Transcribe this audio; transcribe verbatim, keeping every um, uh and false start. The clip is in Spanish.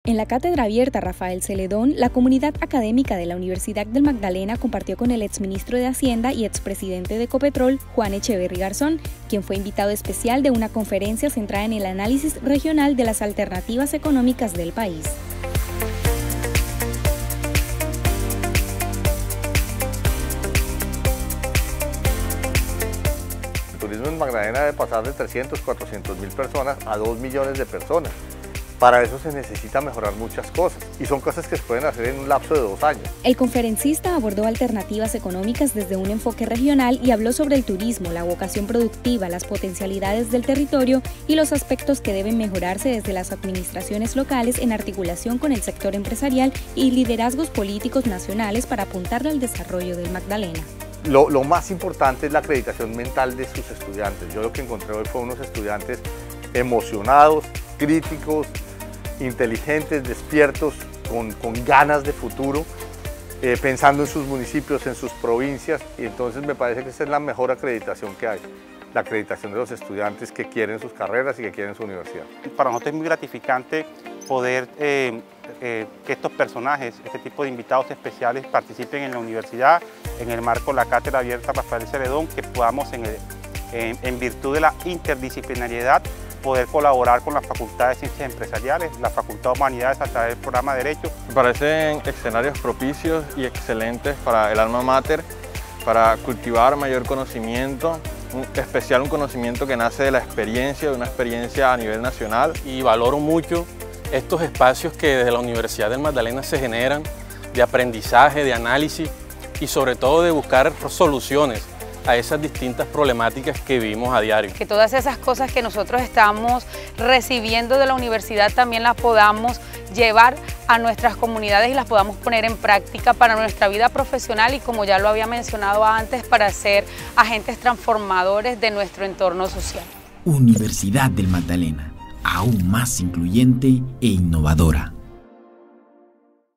En la Cátedra Abierta Rafael Celedón, la comunidad académica de la Universidad del Magdalena compartió con el exministro de Hacienda y expresidente de Ecopetrol, Juan Echeverry Garzón, quien fue invitado especial de una conferencia centrada en el análisis regional de las alternativas económicas del país. El turismo en Magdalena debe pasar de trescientos, cuatrocientos mil personas a dos millones de personas. Para eso se necesita mejorar muchas cosas y son cosas que se pueden hacer en un lapso de dos años. El conferencista abordó alternativas económicas desde un enfoque regional y habló sobre el turismo, la vocación productiva, las potencialidades del territorio y los aspectos que deben mejorarse desde las administraciones locales en articulación con el sector empresarial y liderazgos políticos nacionales para apuntar al desarrollo del Magdalena. Lo, lo más importante es la acreditación mental de sus estudiantes. Yo lo que encontré hoy fue unos estudiantes emocionados, críticos, inteligentes, despiertos, con, con ganas de futuro, eh, pensando en sus municipios, en sus provincias, y entonces me parece que esa es la mejor acreditación que hay, la acreditación de los estudiantes que quieren sus carreras y que quieren su universidad. Para nosotros es muy gratificante poder eh, eh, que estos personajes, este tipo de invitados especiales participen en la universidad, en el marco de la Cátedra Abierta Rafael Celedón, que podamos en, el, en, en virtud de la interdisciplinariedad poder colaborar con la Facultad de Ciencias Empresariales, la Facultad de Humanidades a través del programa de Derecho. Me parecen escenarios propicios y excelentes para el alma mater, para cultivar mayor conocimiento, en especial un conocimiento que nace de la experiencia, de una experiencia a nivel nacional. Y valoro mucho estos espacios que desde la Universidad del Magdalena se generan, de aprendizaje, de análisis y sobre todo de buscar soluciones a esas distintas problemáticas que vivimos a diario. Que todas esas cosas que nosotros estamos recibiendo de la universidad también las podamos llevar a nuestras comunidades y las podamos poner en práctica para nuestra vida profesional y, como ya lo había mencionado antes, para ser agentes transformadores de nuestro entorno social. Universidad del Magdalena, aún más incluyente e innovadora.